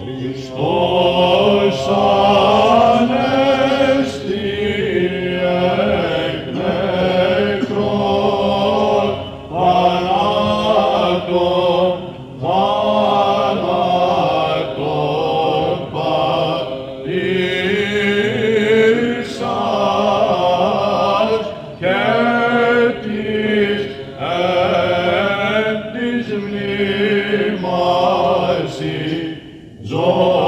Χριστός Ανέστη εκ νεκρών θανάτων πατήσας και της εν της μνήμασι ζωή.